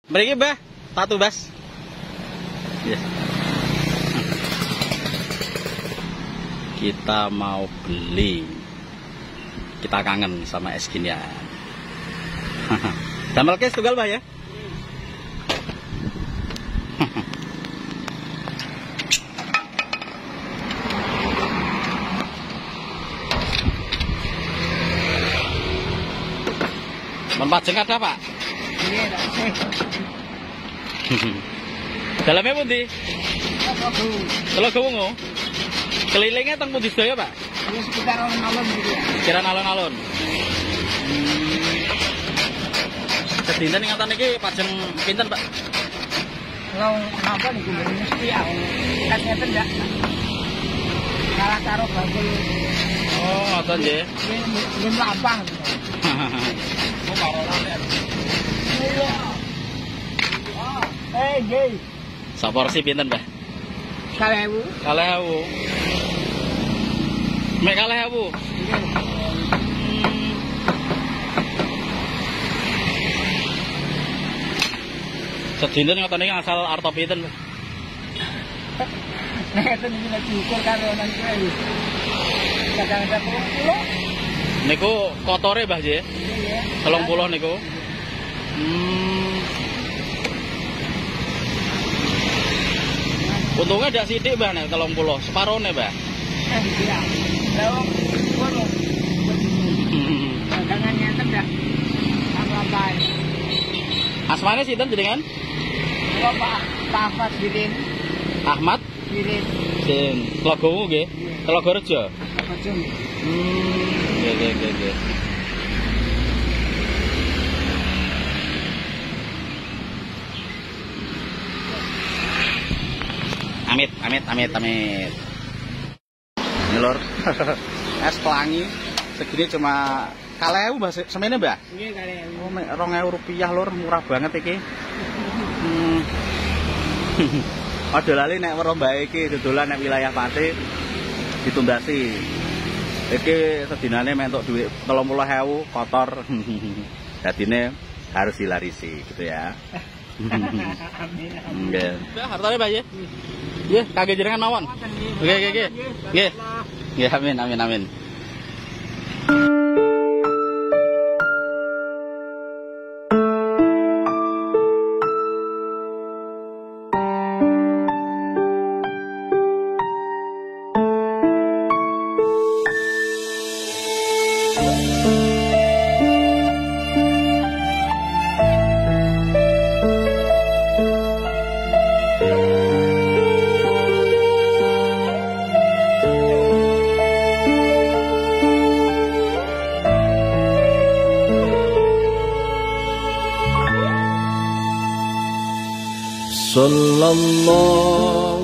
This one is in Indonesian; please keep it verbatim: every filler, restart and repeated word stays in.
Mriki, Mbah. Satu, Bas. Yes. Kita mau beli. Kita kangen sama es ginian. Damel kes tunggal, Mbah ya. Menpajeng ada, Pak? Iya, dalamnya pundi? Telaga Wungu. Kelilingnya teng pundi sedaya, Pak? Ya sekitar alun-alun gitu ya. Sekitar alun-alun. Hmm. Sedinten ingatan iki pajeng pinten, Pak? Kalau napa niku mesti ya. Kan ngeten ndak. Kalah karo bakul. Oh, ngoten nggih. Nggih lapang. Oh, karo laler. Eh, nggih. Saporsi pinten, Mbah? Kalih ewu. Kalih ewu. Mek kalih ewu. Sedinten ngoten iki asal arta pinten, Mbah? Nek ngeten iki nek diukur karo nang kuwi. Kadang-kadang telung puluh. Niku kotore, Mbah, nggih? Nggih. telung puluh niku. Hmm. Untungnya ada sidik, Mbah, nek telung puluh, separone, Mbah. Eh, iya. Lalu ngono. Dagangan ngeten ndak. Apa-apae. Asmane sinten jenengan? Kula Pak Pak Ahmad Birin. Ahmad Birin. Sin. Telaga Wungu nggih. Telaga Rejo. Apa jeng? Hmm. Nggih, nggih, nggih, nggih. Amit, amit, amit, amit. Ini lor, es pelangi segini cuma kalih ewu, Mbah, semene, Mbah? Nggih, kalih ewu. Oh, mek rong ewu rupiah lor, murah banget iki. Hmm. Aja lali nek weruh Mbak iki dodolan nek wilayah Pati ditundasi. Iki sedinane mentuk dhuwit telung puluh ewu kotor. Dadine harus dilarisi gitu ya. Amin. Nggih. Mbah, hartane Mbah ya? Nggih, kangge jenengan mawon. Nggih, nggih, nggih. Nggih. Nggih, amin, amin, amin. sallallahu